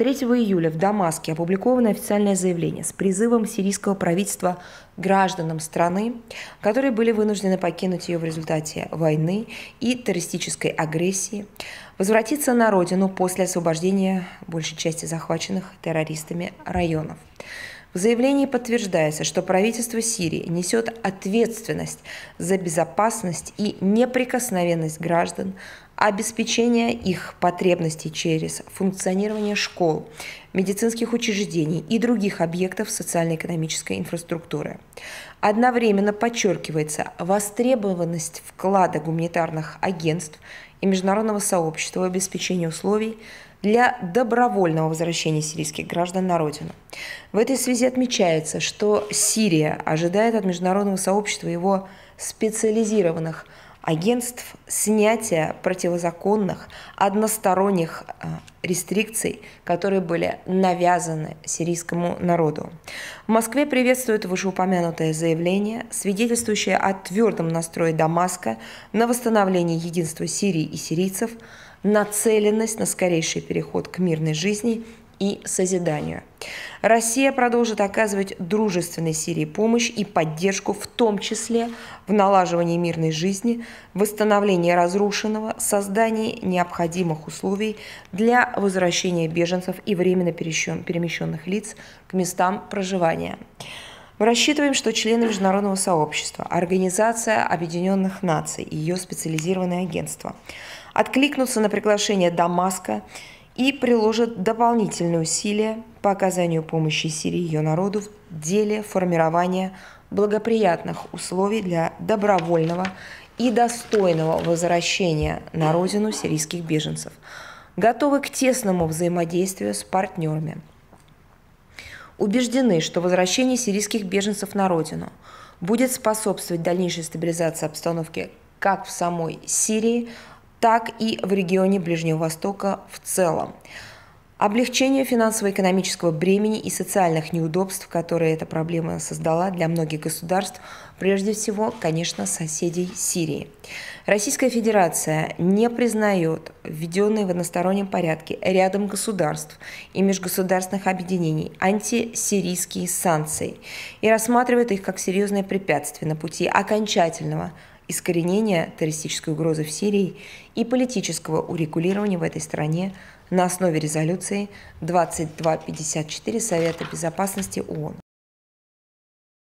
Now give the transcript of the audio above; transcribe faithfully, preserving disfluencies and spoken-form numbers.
третьего июля в Дамаске опубликовано официальное заявление с призывом сирийского правительства гражданам страны, которые были вынуждены покинуть ее в результате войны и террористической агрессии, возвратиться на родину после освобождения большей части захваченных террористами районов. В заявлении подтверждается, что правительство Сирии несет ответственность за безопасность и неприкосновенность граждан, обеспечение их потребностей через функционирование школ, медицинских учреждений и других объектов социально-экономической инфраструктуры. Одновременно подчеркивается востребованность вклада гуманитарных агентств и международного сообщества в обеспечение условий для добровольного возвращения сирийских граждан на родину. В этой связи отмечается, что Сирия ожидает от международного сообщества и его специализированных агентств снятия противозаконных односторонних рестрикций, которые были навязаны сирийскому народу. В Москве приветствуют вышеупомянутое заявление, свидетельствующее о твердом настрое Дамаска на восстановление единства Сирии и сирийцев, нацеленность на скорейший переход к мирной жизни и созиданию. Россия продолжит оказывать дружественной Сирии помощь и поддержку, в том числе в налаживании мирной жизни, восстановлении разрушенного, создании необходимых условий для возвращения беженцев и временно перемещенных лиц к местам проживания. Мы рассчитываем, что члены международного сообщества, Организация Объединенных Наций и ее специализированные агентства откликнутся на приглашение Дамаска и приложат дополнительные усилия по оказанию помощи Сирии и ее народу в деле формирования благоприятных условий для добровольного и достойного возвращения на родину сирийских беженцев, готовы к тесному взаимодействию с партнерами. Убеждены, что возвращение сирийских беженцев на родину будет способствовать дальнейшей стабилизации обстановки как в самой Сирии, так и в регионе Ближнего Востока в целом, облегчению финансово-экономического бремени и социальных неудобств, которые эта проблема создала для многих государств, прежде всего, конечно, соседей Сирии. Российская Федерация не признает введенные в одностороннем порядке рядом государств и межгосударственных объединений антисирийские санкции и рассматривает их как серьезное препятствие на пути окончательного искоренения террористической угрозы в Сирии и политического урегулирования в этой стране на основе резолюции двадцать два пятьдесят четыре Совета Безопасности ООН.